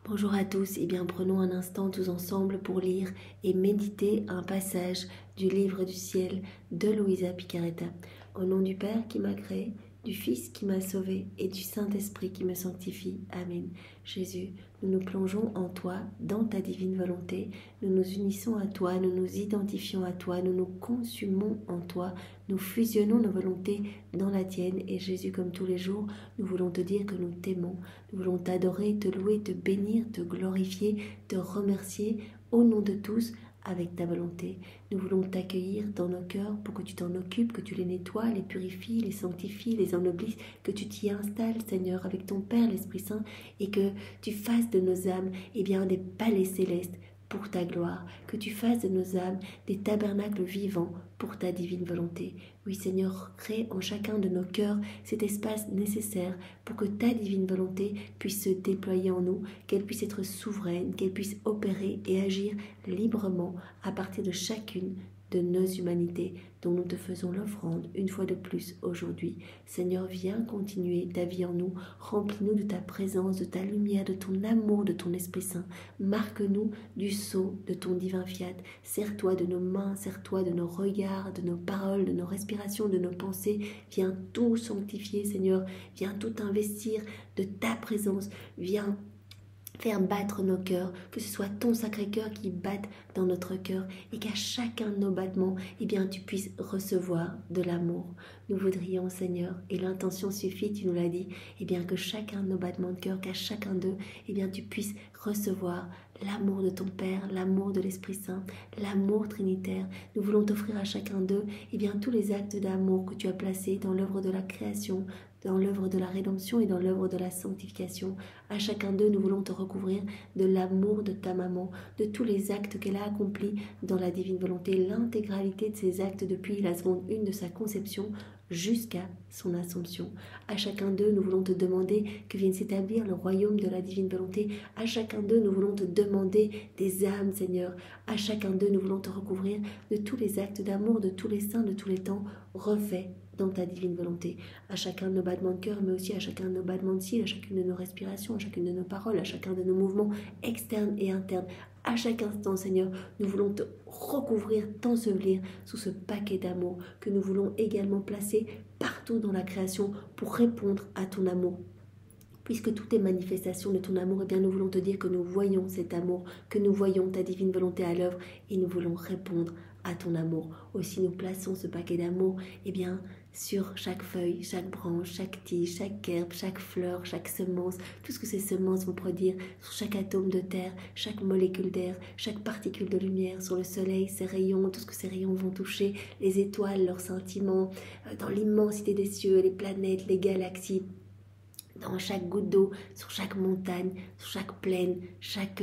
Bonjour à tous, et bien prenons un instant tous ensemble pour lire et méditer un passage du livre du ciel de Luisa Picaretta. Au nom du Père qui m'a créé, du Fils qui m'a sauvé et du Saint-Esprit qui me sanctifie. Amen. Jésus, nous nous plongeons en toi, dans ta divine volonté, nous nous unissons à toi, nous nous identifions à toi, nous nous consumons en toi, nous fusionnons nos volontés dans la tienne. Et Jésus, comme tous les jours, nous voulons te dire que nous t'aimons, nous voulons t'adorer, te louer, te bénir, te glorifier, te remercier au nom de tous avec ta volonté. Nous voulons t'accueillir dans nos cœurs pour que tu t'en occupes, que tu les nettoies, les purifies, les sanctifies, les ennoblisses, que tu t'y installes, Seigneur, avec ton Père, l'Esprit Saint, et que tu fasses de nos âmes des palais célestes pour ta gloire, que tu fasses de nos âmes des tabernacles vivants pour ta divine volonté. Oui, Seigneur, crée en chacun de nos cœurs cet espace nécessaire pour que ta divine volonté puisse se déployer en nous, qu'elle puisse être souveraine, qu'elle puisse opérer et agir librement à partir de chacune de nos humanités dont nous te faisons l'offrande une fois de plus aujourd'hui. Seigneur, viens continuer ta vie en nous, remplis-nous de ta présence, de ta lumière, de ton amour, de ton Esprit Saint. Marque-nous du sceau de ton divin fiat. Sers-toi de nos mains, sers-toi de nos regards, de nos paroles, de nos respirations, de nos pensées. Viens tout sanctifier, Seigneur. Viens tout investir de ta présence. Viens faire battre nos cœurs, que ce soit ton Sacré-Cœur qui batte dans notre cœur et qu'à chacun de nos battements, tu puisses recevoir de l'amour. Nous voudrions, Seigneur, et l'intention suffit, tu nous l'as dit, que chacun de nos battements de cœur, qu'à chacun d'eux, tu puisses recevoir l'amour de ton Père, l'amour de l'Esprit Saint, l'amour trinitaire. Nous voulons t'offrir à chacun d'eux, tous les actes d'amour que tu as placés dans l'œuvre de la création, dans l'œuvre de la rédemption et dans l'œuvre de la sanctification. À chacun d'eux, nous voulons te recouvrir de l'amour de ta maman, de tous les actes qu'elle a accomplis dans la divine volonté, l'intégralité de ces actes depuis la seconde 1 de sa conception jusqu'à son assomption. À chacun d'eux, nous voulons te demander que vienne s'établir le royaume de la divine volonté. À chacun d'eux, nous voulons te demander des âmes, Seigneur. À chacun d'eux, nous voulons te recouvrir de tous les actes d'amour, de tous les saints, de tous les temps, refaits dans ta divine volonté, à chacun de nos battements de cœur, mais aussi à chacun de nos battements de cils, à chacune de nos respirations, à chacune de nos paroles, à chacun de nos mouvements externes et internes. À chaque instant, Seigneur, nous voulons te recouvrir, t'ensevelir sous ce paquet d'amour que nous voulons également placer partout dans la création pour répondre à ton amour. Puisque tout est manifestation de ton amour, nous voulons te dire que nous voyons cet amour, que nous voyons ta divine volonté à l'œuvre et nous voulons répondre à ton amour. Aussi, nous plaçons ce paquet d'amour sur chaque feuille, chaque branche, chaque tige, chaque herbe, chaque fleur, chaque semence, tout ce que ces semences vont produire, sur chaque atome de terre, chaque molécule d'air, chaque particule de lumière, sur le soleil, ses rayons, tout ce que ces rayons vont toucher, les étoiles, leurs scintillements, dans l'immensité des cieux, les planètes, les galaxies, dans chaque goutte d'eau, sur chaque montagne, sur chaque plaine, chaque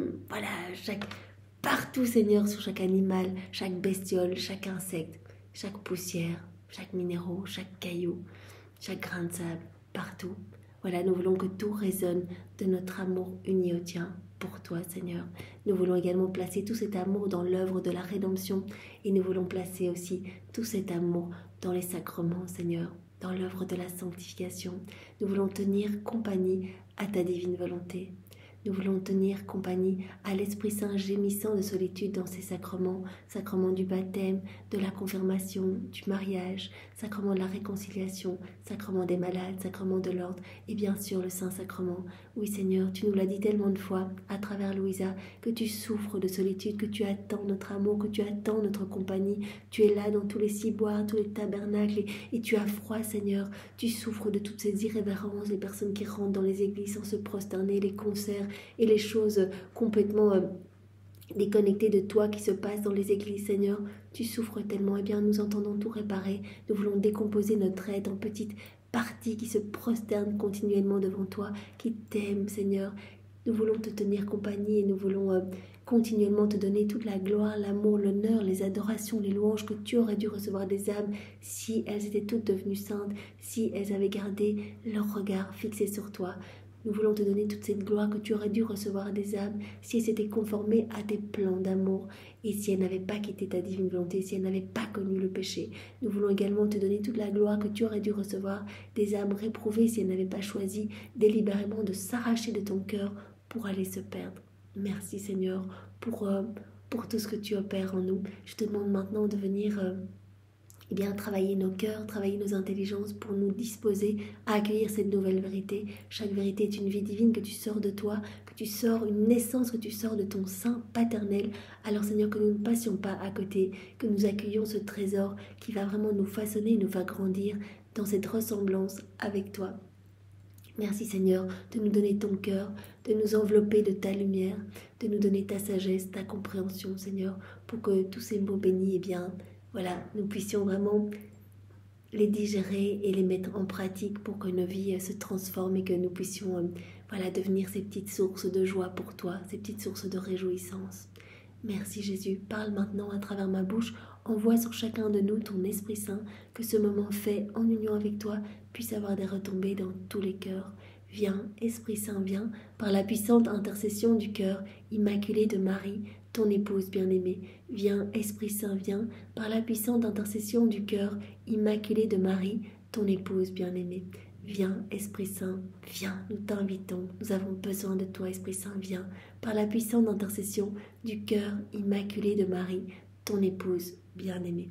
partout, Seigneur, sur chaque animal, chaque bestiole, chaque insecte, chaque poussière, chaque minéraux, chaque caillou, chaque grain de sable, partout. Nous voulons que tout résonne de notre amour uni au tien pour toi, Seigneur. Nous voulons également placer tout cet amour dans l'œuvre de la rédemption et nous voulons placer aussi tout cet amour dans les sacrements, Seigneur, dans l'œuvre de la sanctification. Nous voulons tenir compagnie à ta divine volonté. Nous voulons tenir compagnie à l'Esprit Saint gémissant de solitude dans ces sacrements, sacrement du baptême, de la confirmation, du mariage, sacrement de la réconciliation, sacrement des malades, sacrement de l'ordre et bien sûr le Saint-Sacrement. Oui Seigneur, tu nous l'as dit tellement de fois à travers Luisa, que tu souffres de solitude, que tu attends notre amour, que tu attends notre compagnie. Tu es là dans tous les ciboires, tous les tabernacles et tu as froid Seigneur. Tu souffres de toutes ces irrévérences, les personnes qui rentrent dans les églises sans se prosterner, les concerts et les choses complètement déconnectées de toi qui se passent dans les églises, Seigneur. Tu souffres tellement, nous entendons tout réparer. Nous voulons décomposer notre être en petites parties qui se prosternent continuellement devant toi, qui t'aiment, Seigneur. Nous voulons te tenir compagnie et nous voulons continuellement te donner toute la gloire, l'amour, l'honneur, les adorations, les louanges que tu aurais dû recevoir des âmes si elles étaient toutes devenues saintes, si elles avaient gardé leur regard fixé sur toi. Nous voulons te donner toute cette gloire que tu aurais dû recevoir des âmes si elles s'étaient conformées à tes plans d'amour et si elles n'avaient pas quitté ta divine volonté, si elles n'avaient pas connu le péché. Nous voulons également te donner toute la gloire que tu aurais dû recevoir des âmes réprouvées si elles n'avaient pas choisi délibérément de s'arracher de ton cœur pour aller se perdre. Merci Seigneur pour tout ce que tu opères en nous. Je te demande maintenant de venir travailler nos cœurs, travailler nos intelligences pour nous disposer à accueillir cette nouvelle vérité. Chaque vérité est une vie divine que tu sors de toi, que tu sors une naissance, que tu sors de ton sein paternel. Alors Seigneur, que nous ne passions pas à côté, que nous accueillions ce trésor qui va vraiment nous façonner, nous faire grandir dans cette ressemblance avec toi. Merci Seigneur de nous donner ton cœur, de nous envelopper de ta lumière, de nous donner ta sagesse, ta compréhension Seigneur, pour que tous ces mots bénis, nous puissions vraiment les digérer et les mettre en pratique pour que nos vies se transforment et que nous puissions devenir ces petites sources de joie pour toi, ces petites sources de réjouissance. Merci Jésus, parle maintenant à travers ma bouche, envoie sur chacun de nous ton Esprit Saint, que ce moment fait en union avec toi puisse avoir des retombées dans tous les cœurs. Viens, Esprit Saint, viens, par la puissante intercession du cœur immaculé de Marie, ton épouse bien-aimée. Viens, Esprit Saint, viens, par la puissante intercession du cœur immaculé de Marie, ton épouse bien-aimée. Viens, Esprit Saint, viens, nous t'invitons, nous avons besoin de toi, Esprit Saint, viens, par la puissante intercession du cœur immaculé de Marie, ton épouse bien-aimée.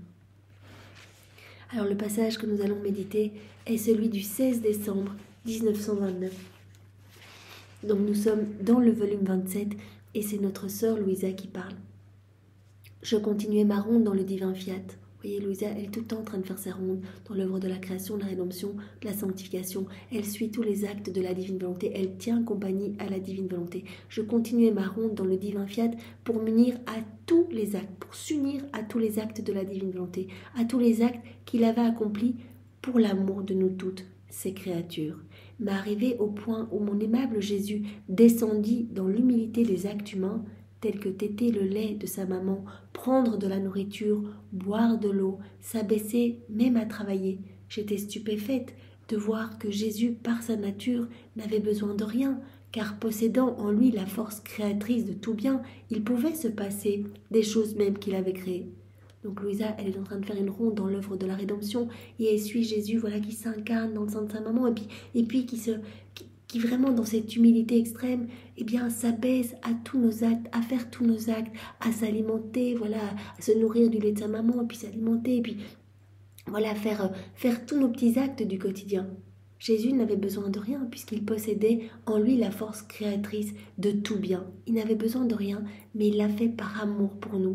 Alors le passage que nous allons méditer est celui du 16 décembre 1929. Donc nous sommes dans le volume 27 et c'est notre sœur Louisa qui parle. Je continuais ma ronde dans le divin fiat. Vous voyez, Louisa, elle est tout le temps en train de faire sa ronde dans l'œuvre de la création, de la rédemption, de la sanctification. Elle suit tous les actes de la divine volonté. Elle tient compagnie à la divine volonté. Je continuais ma ronde dans le divin fiat pour m'unir à tous les actes, pour s'unir à tous les actes de la divine volonté, à tous les actes qu'il avait accomplis pour l'amour de nous toutes, ses créatures. M'arrivé au point où mon aimable Jésus descendit dans l'humilité des actes humains, tel que téter le lait de sa maman, prendre de la nourriture, boire de l'eau, s'abaisser même à travailler. J'étais stupéfaite de voir que Jésus, par sa nature, n'avait besoin de rien, car possédant en lui la force créatrice de tout bien, il pouvait se passer des choses même qu'il avait créées. Donc Louisa, elle est en train de faire une ronde dans l'œuvre de la rédemption et elle suit Jésus, qui s'incarne dans le sein de sa maman et puis qui vraiment dans cette humilité extrême, s'abaisse à tous nos actes, à faire tous nos actes, à s'alimenter, à se nourrir du lait de sa maman, puis s'alimenter, puis faire tous nos petits actes du quotidien. Jésus n'avait besoin de rien puisqu'il possédait en lui la force créatrice de tout bien. Il n'avait besoin de rien, mais il l'a fait par amour pour nous.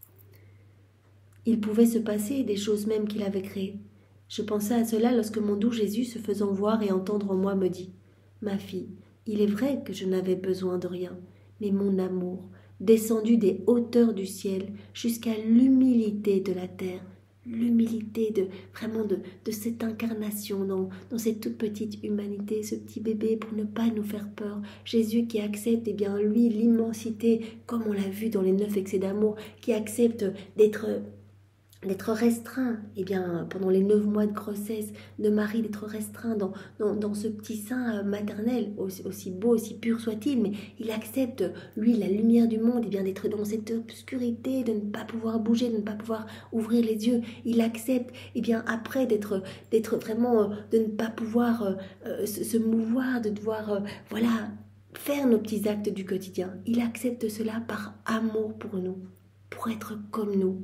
Il pouvait se passer des choses même qu'il avait créées. Je pensais à cela lorsque mon doux Jésus, se faisant voir et entendre en moi, me dit « Ma fille, il est vrai que je n'avais besoin de rien, mais mon amour, descendu des hauteurs du ciel jusqu'à l'humilité de la terre, l'humilité de cette incarnation dans cette toute petite humanité, ce petit bébé pour ne pas nous faire peur. Jésus qui accepte, lui, l'immensité, comme on l'a vu dans les 9 excès d'amour, qui accepte d'être restreint, pendant les 9 mois de grossesse de Marie, d'être restreint dans ce petit sein maternel, aussi beau, aussi pur soit-il, mais il accepte, lui, la lumière du monde, d'être dans cette obscurité, de ne pas pouvoir bouger, de ne pas pouvoir ouvrir les yeux. Il accepte, après d'être vraiment, de ne pas pouvoir se mouvoir, de devoir, faire nos petits actes du quotidien. Il accepte cela par amour pour nous, pour être comme nous.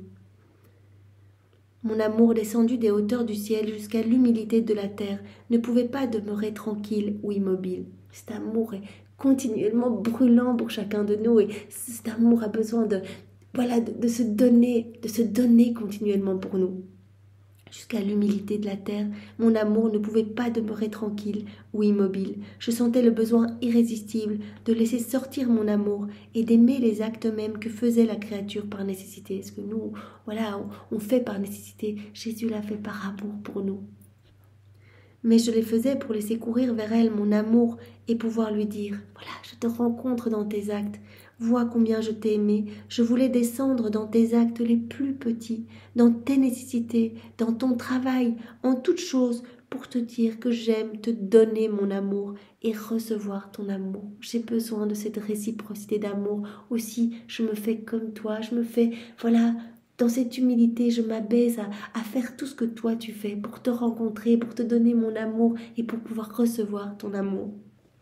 Mon amour descendu des hauteurs du ciel jusqu'à l'humilité de la terre ne pouvait pas demeurer tranquille ou immobile. Cet amour est continuellement brûlant pour chacun de nous et cet amour a besoin de se donner continuellement pour nous. Jusqu'à l'humilité de la terre, mon amour ne pouvait pas demeurer tranquille ou immobile. Je sentais le besoin irrésistible de laisser sortir mon amour et d'aimer les actes mêmes que faisait la créature par nécessité. Ce que nous, on fait par nécessité, Jésus l'a fait par amour pour nous. Mais je les faisais pour laisser courir vers elle mon amour et pouvoir lui dire « je te rencontre dans tes actes. Vois combien je t'ai aimé. Je voulais descendre dans tes actes les plus petits, dans tes nécessités, dans ton travail, en toutes choses, pour te dire que j'aime te donner mon amour et recevoir ton amour. J'ai besoin de cette réciprocité d'amour. Aussi, je me fais comme toi. Je me fais, dans cette humilité, je m'abaisse à faire tout ce que toi tu fais pour te rencontrer, pour te donner mon amour et pour pouvoir recevoir ton amour.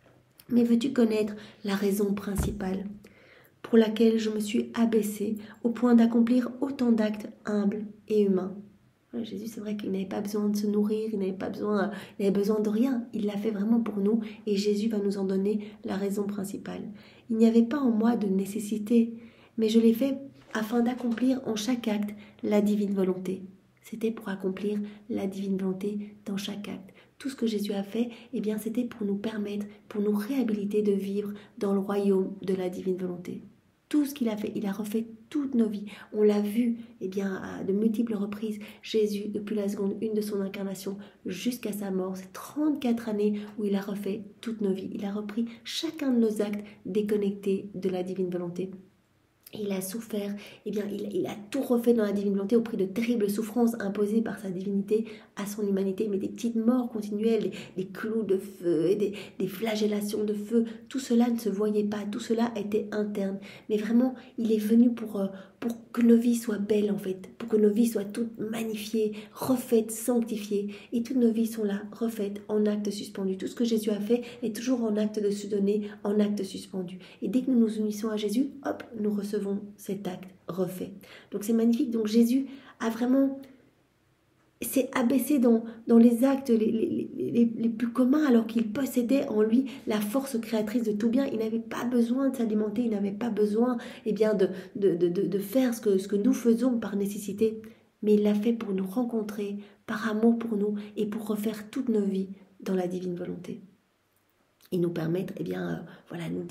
Mais veux-tu connaître la raison principale pour laquelle je me suis abaissée au point d'accomplir autant d'actes humbles et humains? Jésus, c'est vrai qu'il n'avait pas besoin de se nourrir, il avait besoin de rien. Il l'a fait vraiment pour nous et Jésus va nous en donner la raison principale. Il n'y avait pas en moi de nécessité, mais je l'ai fait afin d'accomplir en chaque acte la divine volonté. C'était pour accomplir la divine volonté dans chaque acte. Tout ce que Jésus a fait, eh bien, c'était pour nous permettre, pour nous réhabiliter de vivre dans le royaume de la divine volonté. Tout ce qu'il a fait, il a refait toutes nos vies. On l'a vu, eh bien, à de multiples reprises. Jésus, depuis la seconde 1 de son incarnation jusqu'à sa mort, c'est 34 années où il a refait toutes nos vies. Il a repris chacun de nos actes déconnectés de la divine volonté. Il a souffert, eh bien, il a tout refait dans la divine volonté au prix de terribles souffrances imposées par sa divinité à son humanité, mais des petites morts continuelles, des clous de feu, et des flagellations de feu, tout cela ne se voyait pas, tout cela était interne. Mais vraiment, il est venu pour que nos vies soient belles en fait, pour que nos vies soient toutes magnifiées, refaites, sanctifiées, et toutes nos vies sont là, refaites, en acte suspendu. Tout ce que Jésus a fait est toujours en acte de se donner, en acte suspendu. Et dès que nous nous unissons à Jésus, hop, nous recevons cet acte refait. Donc c'est magnifique. Donc Jésus a vraiment s'est abaissé dans les actes les plus communs alors qu'il possédait en lui la force créatrice de tout bien. Il n'avait pas besoin de s'alimenter, il n'avait pas besoin bien, de faire ce que nous faisons par nécessité. Mais il l'a fait pour nous rencontrer, par amour pour nous et pour refaire toutes nos vies dans la divine volonté. Et nous permettre, nous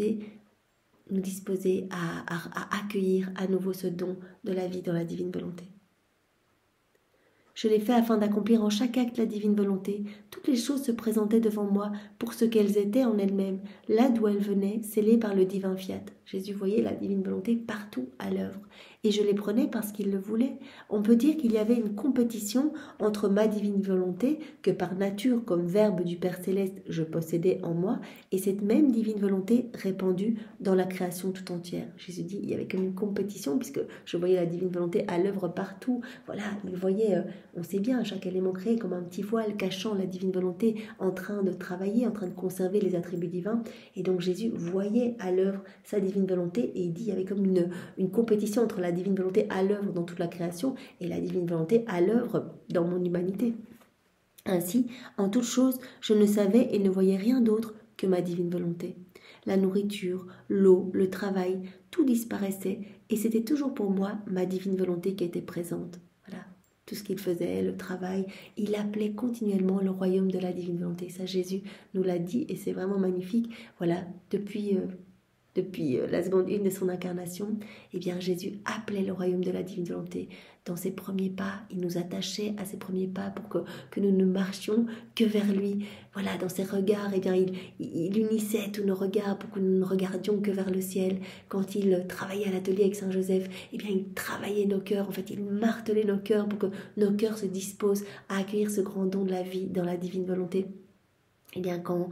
disposer à accueillir à nouveau ce don de la vie dans la divine volonté. Je l'ai fait afin d'accomplir en chaque acte la divine volonté. Toutes les choses se présentaient devant moi pour ce qu'elles étaient en elles-mêmes, là d'où elles venaient, scellées par le divin fiat. Jésus voyait la divine volonté partout à l'œuvre. Et je les prenais parce qu'il le voulait. On peut dire qu'il y avait une compétition entre ma divine volonté, que par nature, comme verbe du Père Céleste, je possédais en moi, et cette même divine volonté répandue dans la création tout entière. Jésus dit, il y avait comme une compétition, puisque je voyais la divine volonté à l'œuvre partout. Voilà, il voyait, on sait bien, chaque élément créé comme un petit voile cachant la divine volonté en train de travailler, en train de conserver les attributs divins. Et donc Jésus voyait à l'œuvre sa divine volonté, et il dit, il y avait comme une compétition entre la divine volonté à l'œuvre dans toute la création et la divine volonté à l'œuvre dans mon humanité. Ainsi, en toute chose, je ne savais et ne voyais rien d'autre que ma divine volonté. La nourriture, l'eau, le travail, tout disparaissait et c'était toujours pour moi ma divine volonté qui était présente. Voilà, tout ce qu'il faisait, le travail, il appelait continuellement le royaume de la divine volonté. Ça, Jésus nous l'a dit et c'est vraiment magnifique. Voilà, depuis la seconde 1 de son incarnation, eh bien Jésus appelait le royaume de la divine volonté. Dans ses premiers pas, il nous attachait à ses premiers pas pour que nous ne marchions que vers lui. Voilà, dans ses regards, eh bien il unissait tous nos regards pour que nous ne regardions que vers le ciel. Quand il travaillait à l'atelier avec Saint Joseph, eh bien il travaillait nos cœurs, en fait il martelait nos cœurs pour que nos cœurs se disposent à accueillir ce grand don de la vie dans la divine volonté. Eh bien, quand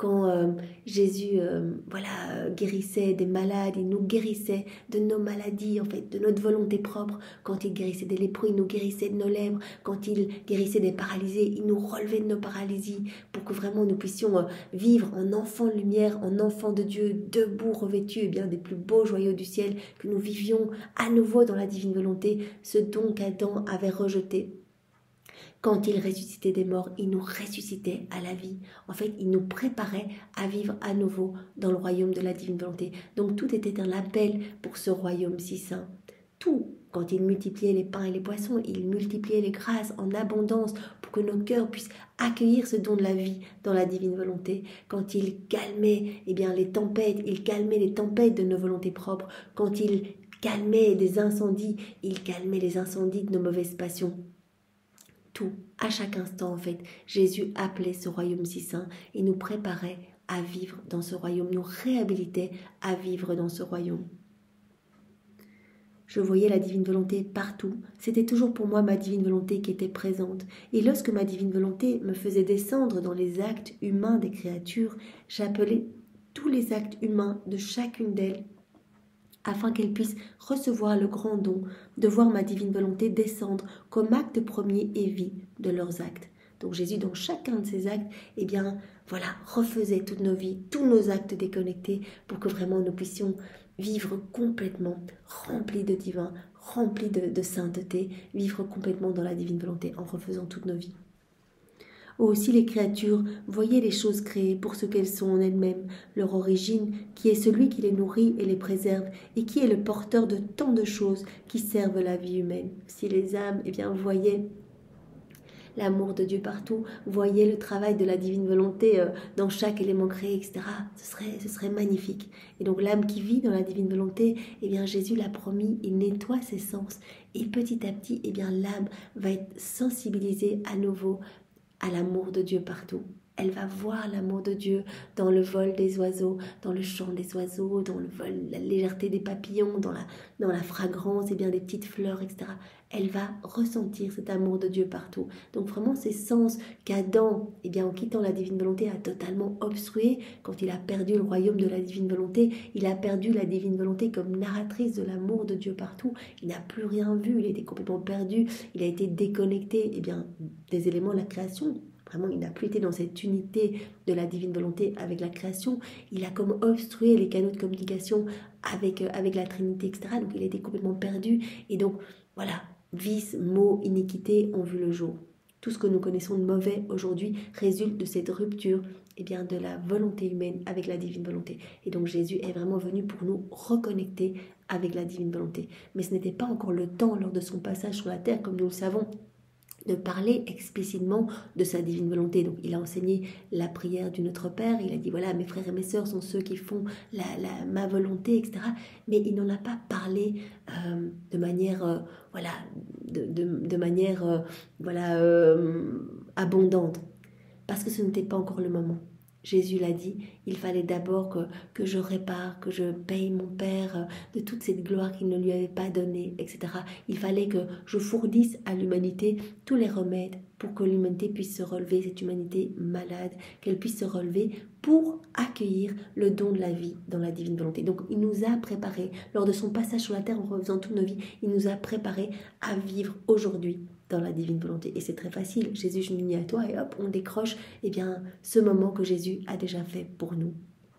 Jésus guérissait des malades, il nous guérissait de nos maladies, en fait, de notre volonté propre. Quand il guérissait des lépreux, il nous guérissait de nos lèvres. Quand il guérissait des paralysés, il nous relevait de nos paralysies pour que vraiment nous puissions vivre en enfants de lumière, en enfants de Dieu, debout, revêtus des plus beaux joyaux du ciel, que nous vivions à nouveau dans la divine volonté, ce don qu'Adam avait rejeté. Quand il ressuscitait des morts, il nous ressuscitait à la vie. En fait, il nous préparait à vivre à nouveau dans le royaume de la divine volonté. Donc tout était un appel pour ce royaume si saint. Tout, quand il multipliait les pains et les poissons, il multipliait les grâces en abondance pour que nos cœurs puissent accueillir ce don de la vie dans la divine volonté. Quand il calmait les tempêtes, il calmait les tempêtes de nos volontés propres. Quand il calmait des incendies, il calmait les incendies de nos mauvaises passions. Tout, à chaque instant en fait, Jésus appelait ce royaume si saint et nous préparait à vivre dans ce royaume, nous réhabilitait à vivre dans ce royaume. Je voyais la divine volonté partout, c'était toujours pour moi ma divine volonté qui était présente. Et lorsque ma divine volonté me faisait descendre dans les actes humains des créatures, j'appelais tous les actes humains de chacune d'elles afin qu'elles puissent recevoir le grand don de voir ma divine volonté descendre comme acte premier et vie de leurs actes. Donc Jésus, dans chacun de ses actes, eh bien, voilà, refaisait toutes nos vies, tous nos actes déconnectés pour que vraiment nous puissions vivre complètement remplis de divin, remplis de sainteté, vivre complètement dans la divine volonté en refaisant toutes nos vies. Aussi les créatures voyaient les choses créées pour ce qu'elles sont en elles-mêmes, leur origine, qui est celui qui les nourrit et les préserve, et qui est le porteur de tant de choses qui servent la vie humaine. Si les âmes voyaient l'amour de Dieu partout, voyaient le travail de la divine volonté dans chaque élément créé, etc., ce serait magnifique. Et donc l'âme qui vit dans la divine volonté, Jésus l'a promis, il nettoie ses sens. Et petit à petit, l'âme va être sensibilisée à nouveau à l'amour de Dieu partout. Elle va voir l'amour de Dieu dans le vol des oiseaux, dans le chant des oiseaux, dans le vol, la légèreté des papillons, dans la fragrance des petites fleurs, etc. Elle va ressentir cet amour de Dieu partout. Donc vraiment ces sens qu'Adam, en quittant la divine volonté, a totalement obstrué. Quand il a perdu le royaume de la divine volonté, il a perdu la divine volonté comme narratrice de l'amour de Dieu partout. Il n'a plus rien vu, il était complètement perdu, il a été déconnecté des éléments de la création. Vraiment, il n'a plus été dans cette unité de la divine volonté avec la création. Il a comme obstrué les canaux de communication avec la Trinité, etc. Donc, il a été complètement perdu. Et donc, voilà, vice, maux, iniquité ont vu le jour. Tout ce que nous connaissons de mauvais aujourd'hui résulte de cette rupture de la volonté humaine avec la divine volonté. Et donc, Jésus est vraiment venu pour nous reconnecter avec la divine volonté. Mais ce n'était pas encore le temps lors de son passage sur la terre, comme nous le savons, de parler explicitement de sa divine volonté. Donc il a enseigné la prière du Notre Père, il a dit voilà, mes frères et mes sœurs sont ceux qui font ma volonté, etc. Mais il n'en a pas parlé de manière abondante, parce que ce n'était pas encore le moment. Jésus l'a dit, il fallait d'abord que je répare, que je paye mon Père de toute cette gloire qu'il ne lui avait pas donnée, etc. Il fallait que je fournisse à l'humanité tous les remèdes pour que l'humanité puisse se relever, cette humanité malade, qu'elle puisse se relever pour accueillir le don de la vie dans la divine volonté. Donc il nous a préparés, lors de son passage sur la terre en refaisant toutes nos vies, il nous a préparés à vivre aujourd'hui dans la divine volonté. Et c'est très facile. Jésus, je m'unis à toi et hop, on décroche ce moment que Jésus a déjà fait pour nous.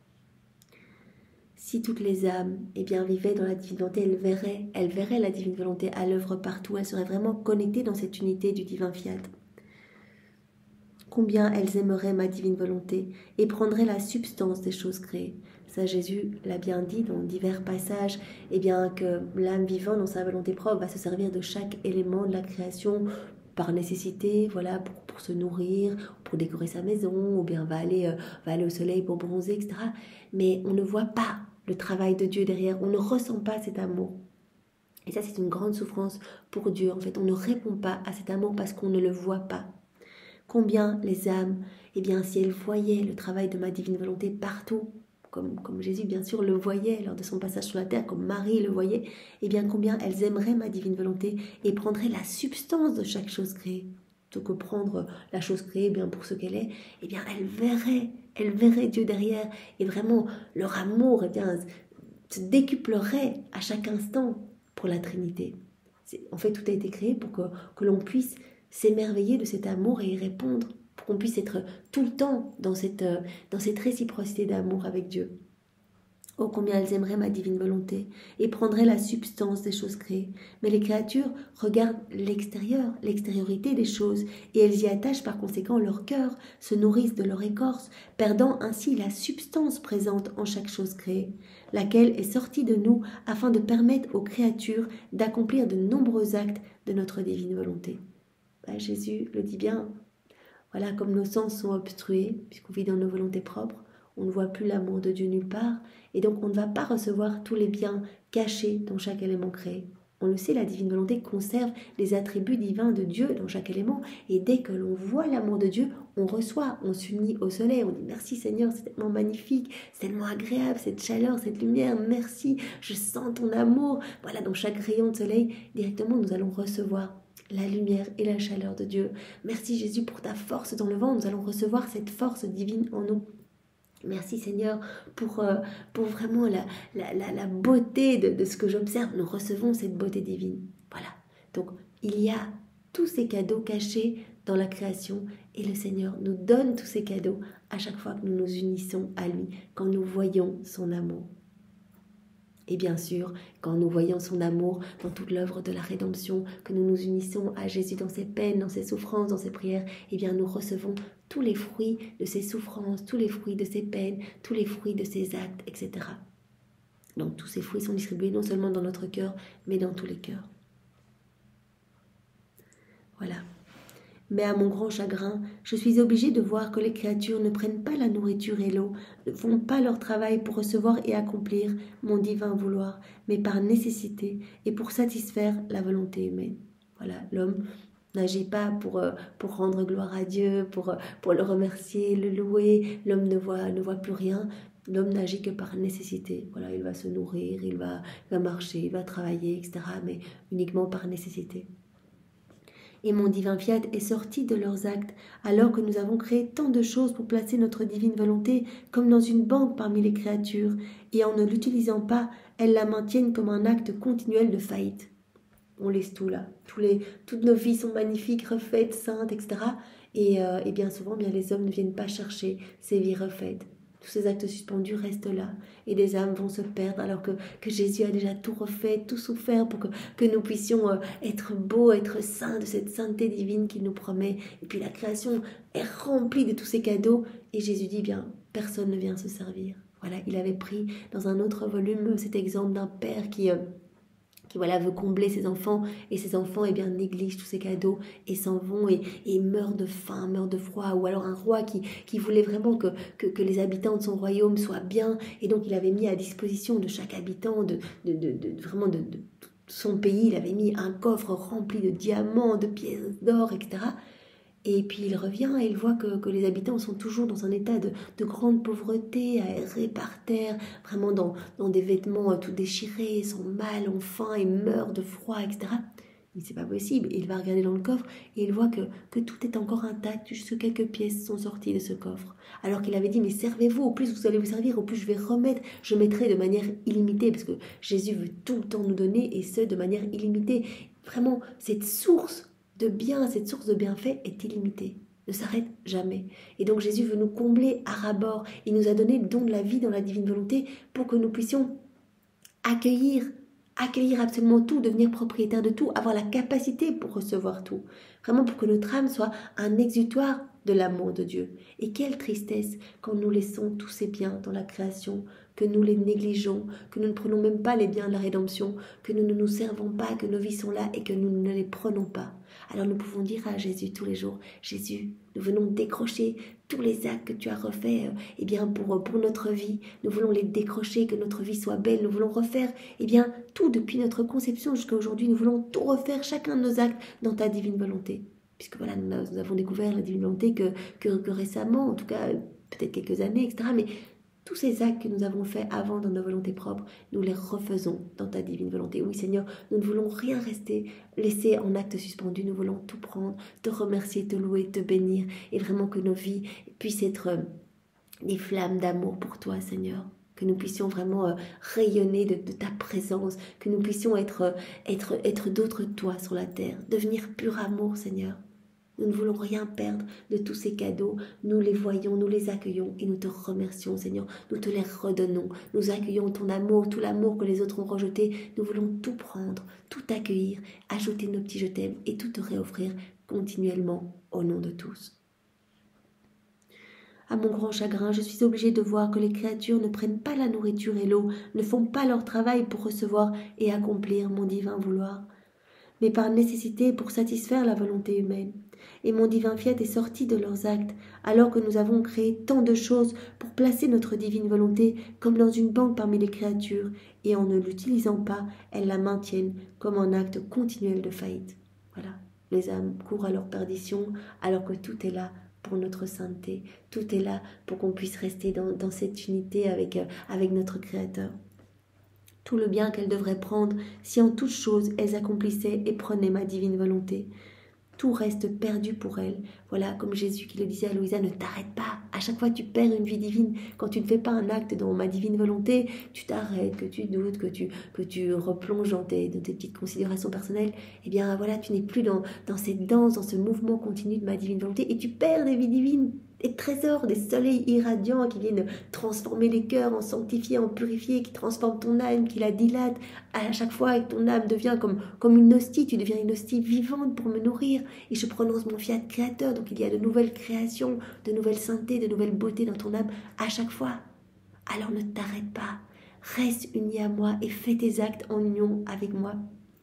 Si toutes les âmes vivaient dans la divine volonté, elles verraient la divine volonté à l'œuvre partout. Elles seraient vraiment connectées dans cette unité du divin fiat. Combien elles aimeraient ma divine volonté et prendraient la substance des choses créées. Ça, Jésus l'a bien dit dans divers passages, que l'âme vivante dans sa volonté propre va se servir de chaque élément de la création par nécessité, voilà, pour se nourrir, pour décorer sa maison, ou bien va aller au soleil pour bronzer, etc. Mais on ne voit pas le travail de Dieu derrière, on ne ressent pas cet amour. Et ça, c'est une grande souffrance pour Dieu. En fait, on ne répond pas à cet amour parce qu'on ne le voit pas. Combien les âmes, si elles voyaient le travail de ma divine volonté partout, comme Jésus bien sûr le voyait lors de son passage sur la terre, comme Marie le voyait, combien elles aimeraient ma divine volonté et prendraient la substance de chaque chose créée. Plutôt que prendre la chose créée pour ce qu'elle est, elles verraient Dieu derrière, et vraiment leur amour se décuplerait à chaque instant pour la Trinité. En fait, tout a été créé pour que l'on puisse s'émerveiller de cet amour et y répondre, pour qu'on puisse être tout le temps dans cette réciprocité d'amour avec Dieu. Oh, combien elles aimeraient ma divine volonté et prendraient la substance des choses créées. Mais les créatures regardent l'extérieur, l'extériorité des choses, et elles y attachent par conséquent leur cœur, se nourrissent de leur écorce, perdant ainsi la substance présente en chaque chose créée, laquelle est sortie de nous afin de permettre aux créatures d'accomplir de nombreux actes de notre divine volonté. Jésus le dit bien, voilà, comme nos sens sont obstrués, puisqu'on vit dans nos volontés propres, on ne voit plus l'amour de Dieu nulle part, et donc on ne va pas recevoir tous les biens cachés dans chaque élément créé. On le sait, la divine volonté conserve les attributs divins de Dieu dans chaque élément, et dès que l'on voit l'amour de Dieu, on reçoit, on s'unit au soleil, on dit merci Seigneur, c'est tellement magnifique, c'est tellement agréable, cette chaleur, cette lumière, merci, je sens ton amour. Voilà, dans chaque rayon de soleil, directement nous allons recevoir la lumière et la chaleur de Dieu. Merci Jésus pour ta force dans le vent, nous allons recevoir cette force divine en nous. Merci Seigneur pour vraiment la beauté de ce que j'observe. Nous recevons cette beauté divine. Voilà. Donc il y a tous ces cadeaux cachés dans la création et le Seigneur nous donne tous ces cadeaux à chaque fois que nous nous unissons à lui, quand nous voyons son amour. Et bien sûr, quand nous voyons son amour dans toute l'œuvre de la rédemption, que nous nous unissons à Jésus dans ses peines, dans ses souffrances, dans ses prières, eh bien nous recevons tous les fruits de ses souffrances, tous les fruits de ses peines, tous les fruits de ses actes, etc. Donc tous ces fruits sont distribués non seulement dans notre cœur, mais dans tous les cœurs. Voilà. Mais à mon grand chagrin, je suis obligée de voir que les créatures ne prennent pas la nourriture et l'eau, ne font pas leur travail pour recevoir et accomplir mon divin vouloir, mais par nécessité et pour satisfaire la volonté humaine. Voilà, l'homme n'agit pas pour rendre gloire à Dieu, pour le remercier, le louer. L'homme ne voit plus rien. L'homme n'agit que par nécessité. Voilà, il va se nourrir, il va marcher, il va travailler, etc. Mais uniquement par nécessité. Et mon divin fiat est sorti de leurs actes, alors que nous avons créé tant de choses pour placer notre divine volonté comme dans une banque parmi les créatures, et en ne l'utilisant pas, elles la maintiennent comme un acte continuel de faillite. On laisse tout là. Toutes nos vies sont magnifiques, refaites, saintes, etc. Et bien souvent, les hommes ne viennent pas chercher ces vies refaites. Tous ces actes suspendus restent là et des âmes vont se perdre alors que Jésus a déjà tout refait, tout souffert pour que nous puissions être beaux, être saints de cette sainteté divine qu'il nous promet. Et puis la création est remplie de tous ces cadeaux et Jésus dit personne ne vient se servir. Voilà, il avait pris dans un autre volume cet exemple d'un père qui veut combler ses enfants et ses enfants négligent tous ces cadeaux et s'en vont et meurent de faim, meurent de froid, ou alors un roi qui voulait vraiment que les habitants de son royaume soient bien et donc il avait mis à disposition de chaque habitant de son pays, il avait mis un coffre rempli de diamants, de pièces d'or, etc. Et puis il revient et il voit que les habitants sont toujours dans un état de grande pauvreté, aérés par terre, vraiment dans des vêtements tout déchirés, sont mal, ont faim et meurent de froid, etc. Il dit c'est pas possible. Et il va regarder dans le coffre et il voit que tout est encore intact, juste quelques pièces sont sorties de ce coffre. Alors qu'il avait dit mais servez-vous, au plus vous allez vous servir, au plus je mettrai de manière illimitée, parce que Jésus veut tout le temps nous donner et ce de manière illimitée. Vraiment, cette source de bien, cette source de bienfait est illimitée, ne s'arrête jamais. Et donc Jésus veut nous combler à ras-bord. Il nous a donné le don de la vie dans la divine volonté pour que nous puissions accueillir absolument tout, devenir propriétaire de tout, avoir la capacité pour recevoir tout. Vraiment pour que notre âme soit un exutoire de l'amour de Dieu. Et quelle tristesse quand nous laissons tous ces biens dans la création, que nous les négligeons, que nous ne prenons même pas les biens de la rédemption, que nous ne nous servons pas, que nos vies sont là et que nous ne les prenons pas. Alors nous pouvons dire à Jésus tous les jours, Jésus, nous venons décrocher tous les actes que tu as refaits pour notre vie. Nous voulons les décrocher, que notre vie soit belle. Nous voulons refaire tout depuis notre conception jusqu'à aujourd'hui. Nous voulons tout refaire, chacun de nos actes dans ta divine volonté. Puisque voilà, nous avons découvert la divine volonté que récemment, en tout cas peut-être quelques années, etc. Mais tous ces actes que nous avons faits avant dans nos volontés propres, nous les refaisons dans ta divine volonté. Oui Seigneur, nous ne voulons rien laisser en acte suspendu. Nous voulons tout prendre, te remercier, te louer, te bénir. Et vraiment que nos vies puissent être des flammes d'amour pour toi Seigneur. Que nous puissions vraiment rayonner de ta présence. Que nous puissions être d'autres toi sur la terre. Devenir pur amour Seigneur. Nous ne voulons rien perdre de tous ces cadeaux. Nous les voyons, nous les accueillons et nous te remercions, Seigneur. Nous te les redonnons. Nous accueillons ton amour, tout l'amour que les autres ont rejeté. Nous voulons tout prendre, tout accueillir, ajouter nos petits je t'aime et tout te réoffrir continuellement au nom de tous. À mon grand chagrin, je suis obligée de voir que les créatures ne prennent pas la nourriture et l'eau, ne font pas leur travail pour recevoir et accomplir mon divin vouloir, mais par nécessité pour satisfaire la volonté humaine. Et mon divin fiat est sorti de leurs actes, alors que nous avons créé tant de choses pour placer notre divine volonté comme dans une banque parmi les créatures, et en ne l'utilisant pas, elles la maintiennent comme un acte continuel de faillite. Voilà, les âmes courent à leur perdition, alors que tout est là pour notre sainteté, tout est là pour qu'on puisse rester dans cette unité avec notre Créateur. Tout le bien qu'elles devraient prendre si en toutes choses elles accomplissaient et prenaient ma divine volonté. Tout reste perdu pour elle. Voilà, comme Jésus qui le disait à Louisa, ne t'arrête pas. À chaque fois, tu perds une vie divine. Quand tu ne fais pas un acte dans ma divine volonté, tu t'arrêtes, que tu doutes, que tu replonges dans tes petites considérations personnelles. Eh bien, voilà, tu n'es plus dans cette danse, dans ce mouvement continu de ma divine volonté et tu perds des vies divines, des trésors, des soleils irradiants qui viennent transformer les cœurs, en sanctifier, en purifier, qui transforment ton âme, qui la dilate. À chaque fois que ton âme devient comme une hostie, tu deviens une hostie vivante pour me nourrir. Et je prononce mon fiat créateur. Donc il y a de nouvelles créations, de nouvelles saintetés, de nouvelles beautés dans ton âme à chaque fois. Alors ne t'arrête pas. Reste uni à moi et fais tes actes en union avec moi.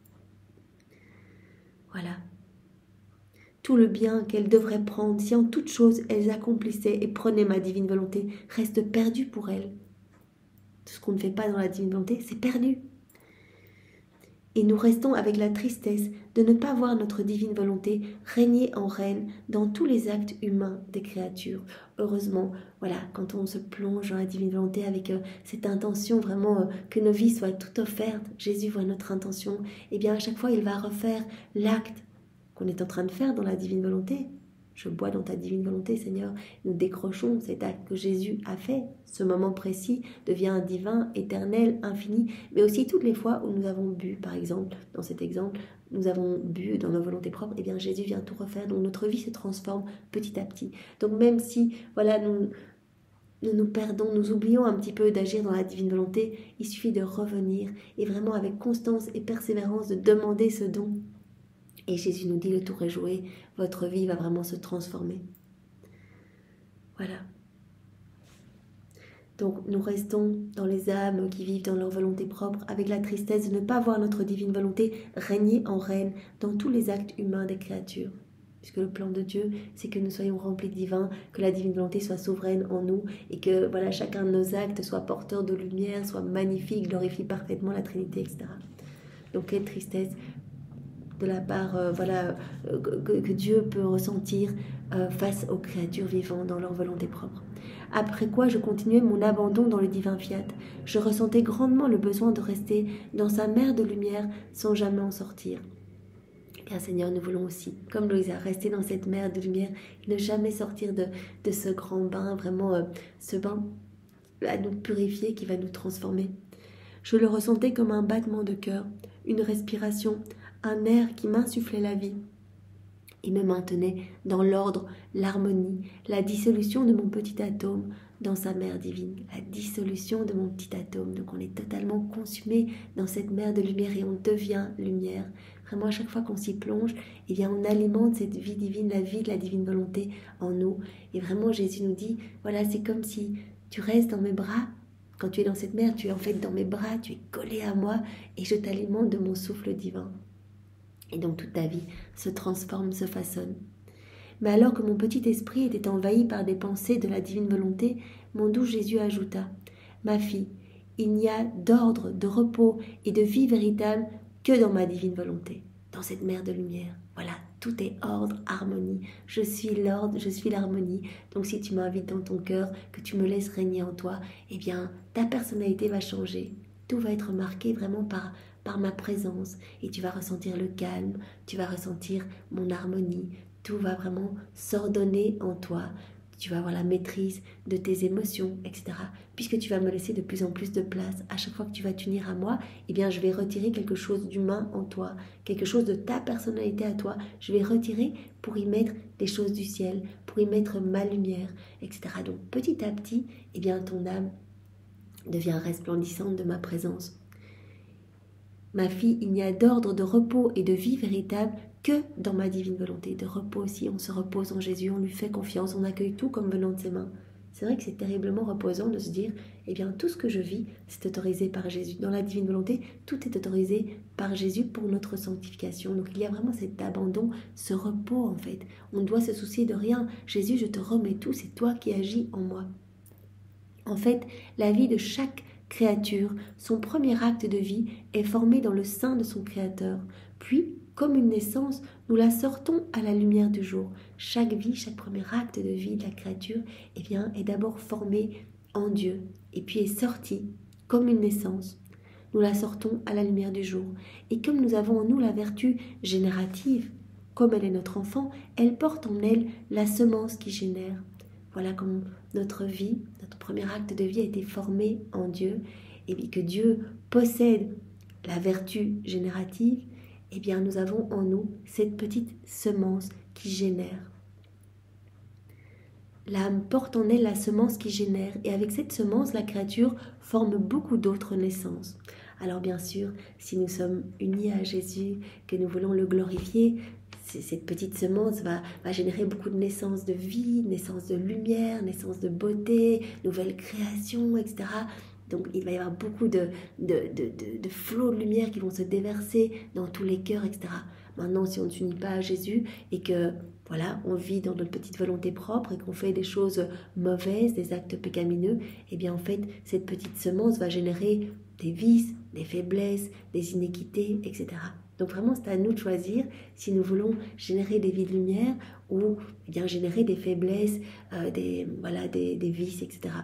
Voilà. Tout le bien qu'elles devraient prendre, si en toute chose elles accomplissaient et prenaient ma divine volonté, reste perdu pour elles. Tout ce qu'on ne fait pas dans la divine volonté, c'est perdu. Et nous restons avec la tristesse de ne pas voir notre divine volonté régner en reine dans tous les actes humains des créatures. Heureusement, voilà, quand on se plonge dans la divine volonté avec cette intention vraiment que nos vies soient toutes offertes, Jésus voit notre intention, et bien à chaque fois il va refaire l'acte qu'on est en train de faire dans la divine volonté. Je bois dans ta divine volonté, Seigneur. Nous décrochons cet acte que Jésus a fait. Ce moment précis devient divin, éternel, infini. Mais aussi toutes les fois où nous avons bu, par exemple, dans cet exemple, nous avons bu dans nos volontés propres, eh bien Jésus vient tout refaire. Donc notre vie se transforme petit à petit. Donc même si, voilà, nous perdons, nous oublions un petit peu d'agir dans la divine volonté, il suffit de revenir et vraiment avec constance et persévérance de demander ce don. Et Jésus nous dit, le tour est joué, votre vie va vraiment se transformer. Voilà. Donc nous restons dans les âmes qui vivent dans leur volonté propre, avec la tristesse de ne pas voir notre divine volonté régner en reine dans tous les actes humains des créatures. Puisque le plan de Dieu, c'est que nous soyons remplis de divin, que la divine volonté soit souveraine en nous, et que voilà, chacun de nos actes soit porteur de lumière, soit magnifique, glorifie parfaitement la Trinité, etc. Donc quelle tristesse de la part que Dieu peut ressentir face aux créatures vivantes dans leur volonté propre. Après quoi, je continuais mon abandon dans le divin fiat. Je ressentais grandement le besoin de rester dans sa mer de lumière sans jamais en sortir. Bien Seigneur, nous voulons aussi, comme Louisa, rester dans cette mer de lumière et ne jamais sortir de ce grand bain, vraiment ce bain à nous purifier qui va nous transformer. Je le ressentais comme un battement de cœur, une respiration, un air qui m'insufflait la vie et me maintenait dans l'ordre, l'harmonie, la dissolution de mon petit atome dans sa mer divine, la dissolution de mon petit atome. Donc on est totalement consumé dans cette mer de lumière et on devient lumière. Vraiment à chaque fois qu'on s'y plonge, eh bien on alimente cette vie divine, la vie de la divine volonté en nous. Et vraiment Jésus nous dit, voilà, c'est comme si tu restes dans mes bras. Quand tu es dans cette mer, tu es en fait dans mes bras, tu es collé à moi et je t'alimente de mon souffle divin. Et donc toute ta vie se transforme, se façonne. Mais alors que mon petit esprit était envahi par des pensées de la divine volonté, mon doux Jésus ajouta, « Ma fille, il n'y a d'ordre, de repos et de vie véritable que dans ma divine volonté, dans cette mer de lumière. Voilà, tout est ordre, harmonie. Je suis l'ordre, je suis l'harmonie. Donc si tu m'invites dans ton cœur, que tu me laisses régner en toi, eh bien ta personnalité va changer. Tout va être marqué vraiment par ma présence et tu vas ressentir le calme, tu vas ressentir mon harmonie, tout va vraiment s'ordonner en toi, tu vas avoir la maîtrise de tes émotions, etc. Puisque tu vas me laisser de plus en plus de place, à chaque fois que tu vas t'unir à moi, eh bien je vais retirer quelque chose d'humain en toi, quelque chose de ta personnalité à toi, je vais retirer pour y mettre des choses du ciel, pour y mettre ma lumière, etc. Donc petit à petit, eh bien ton âme devient resplendissante de ma présence. Ma fille, il n'y a d'ordre, de repos et de vie véritable que dans ma divine volonté. De repos aussi, on se repose en Jésus, on lui fait confiance, on accueille tout comme venant de ses mains. C'est vrai que c'est terriblement reposant de se dire, eh bien tout ce que je vis, c'est autorisé par Jésus. Dans la divine volonté, tout est autorisé par Jésus pour notre sanctification. Donc il y a vraiment cet abandon, ce repos en fait. On ne doit se soucier de rien. Jésus, je te remets tout, c'est toi qui agis en moi. En fait, la vie de chaque créature, son premier acte de vie est formé dans le sein de son Créateur. Puis, comme une naissance, nous la sortons à la lumière du jour. Chaque vie, chaque premier acte de vie de la créature, eh bien, est d'abord formé en Dieu et puis est sorti comme une naissance. Nous la sortons à la lumière du jour. Et comme nous avons en nous la vertu générative, comme elle est notre enfant, elle porte en elle la semence qui génère. Voilà comme notre vie, notre premier acte de vie a été formé en Dieu, et bien que Dieu possède la vertu générative, eh bien nous avons en nous cette petite semence qui génère. L'âme porte en elle la semence qui génère, et avec cette semence, la créature forme beaucoup d'autres naissances. Alors bien sûr, si nous sommes unis à Jésus, que nous voulons le glorifier, cette petite semence va générer beaucoup de naissances de vie, naissances de lumière, naissances de beauté, nouvelles créations, etc. Donc il va y avoir beaucoup de flots de lumière qui vont se déverser dans tous les cœurs, etc. Maintenant, si on ne s'unit pas à Jésus et que voilà, on vit dans notre petite volonté propre et qu'on fait des choses mauvaises, des actes pécamineux, eh bien en fait, cette petite semence va générer des vices, des faiblesses, des iniquités, etc. Donc vraiment, c'est à nous de choisir si nous voulons générer des vies de lumière ou eh bien générer des faiblesses, des vices, etc.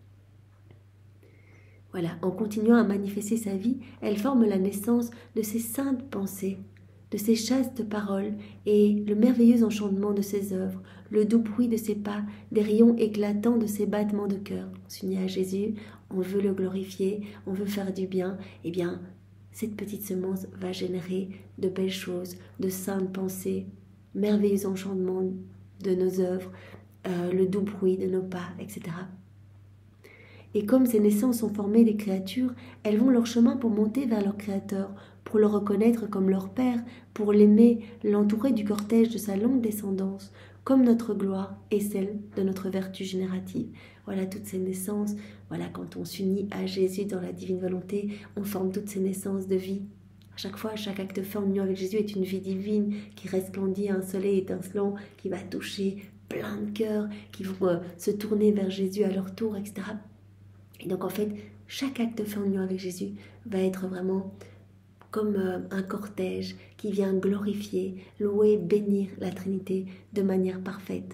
Voilà, en continuant à manifester sa vie, elle forme la naissance de ses saintes pensées, de ses chastes paroles et le merveilleux enchantement de ses œuvres, le doux bruit de ses pas, des rayons éclatants de ses battements de cœur. On s'unit à Jésus, on veut le glorifier, on veut faire du bien, eh bien, cette petite semence va générer de belles choses, de saintes pensées, merveilleux enchantements de nos œuvres, le doux bruit de nos pas, etc. Et comme ces naissances sont formées des créatures, elles vont leur chemin pour monter vers leur Créateur, pour le reconnaître comme leur Père, pour l'aimer, l'entourer du cortège de sa longue descendance, comme notre gloire et celle de notre vertu générative. Voilà toutes ces naissances, voilà quand on s'unit à Jésus dans la divine volonté, on forme toutes ces naissances de vie. À chaque fois, chaque acte fait en union avec Jésus est une vie divine qui resplendit un soleil étincelant, qui va toucher plein de cœurs, qui vont se tourner vers Jésus à leur tour, etc. Et donc en fait, chaque acte fait en union avec Jésus va être vraiment comme un cortège qui vient glorifier, louer, bénir la Trinité de manière parfaite.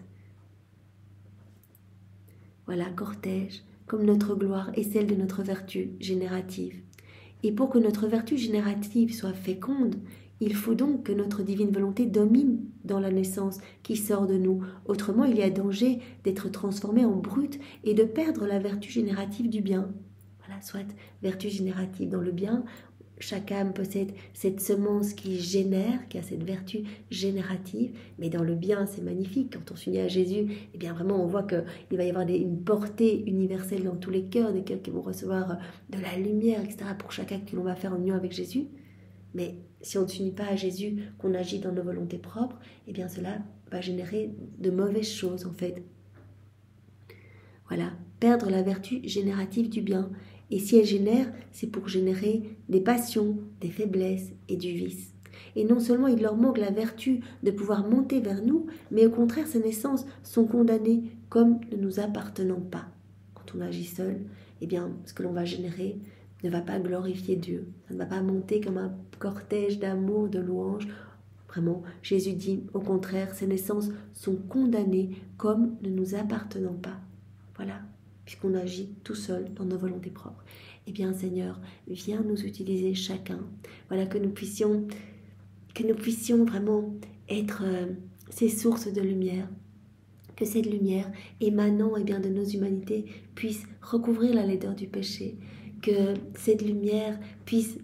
Voilà, cortège, comme notre gloire et celle de notre vertu générative. Et pour que notre vertu générative soit féconde, il faut donc que notre divine volonté domine dans la naissance qui sort de nous. Autrement, il y a danger d'être transformé en brute et de perdre la vertu générative du bien. Voilà, soit vertu générative dans le bien. Chaque âme possède cette semence qui génère, qui a cette vertu générative, mais dans le bien, c'est magnifique. Quand on s'unit à Jésus, eh bien vraiment, on voit qu'il va y avoir une portée universelle dans tous les cœurs, des cœurs qui vont recevoir de la lumière, etc., pour chaque acte que l'on va faire en union avec Jésus. Mais si on ne s'unit pas à Jésus, qu'on agit dans nos volontés propres, eh bien cela va générer de mauvaises choses en fait. Voilà, perdre la vertu générative du bien. Et si elle génère, c'est pour générer des passions, des faiblesses et du vice. Et non seulement il leur manque la vertu de pouvoir monter vers nous, mais au contraire, ces naissances sont condamnées comme ne nous appartenant pas. Quand on agit seul, eh bien, ce que l'on va générer ne va pas glorifier Dieu. Ça ne va pas monter comme un cortège d'amour, de louanges. Vraiment, Jésus dit, au contraire, ces naissances sont condamnées comme ne nous appartenant pas. Voilà, puisqu'on agit tout seul dans nos volontés propres. Eh bien, Seigneur, viens nous utiliser chacun. Voilà, que nous puissions vraiment être ces sources de lumière. Que cette lumière émanant de nos humanités puisse recouvrir la laideur du péché. Que cette lumière puisse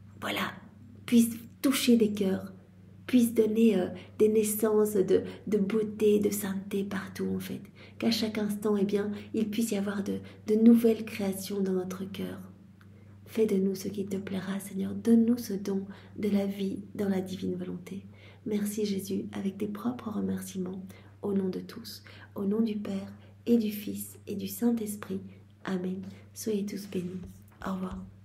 toucher des cœurs, puisse donner des naissances de beauté, de sainteté partout en fait. Qu'à chaque instant, il puisse y avoir de nouvelles créations dans notre cœur. Fais de nous ce qui te plaira, Seigneur. Donne-nous ce don de la vie dans la divine volonté. Merci Jésus, avec tes propres remerciements, au nom de tous, au nom du Père et du Fils et du Saint-Esprit. Amen. Soyez tous bénis. Au revoir.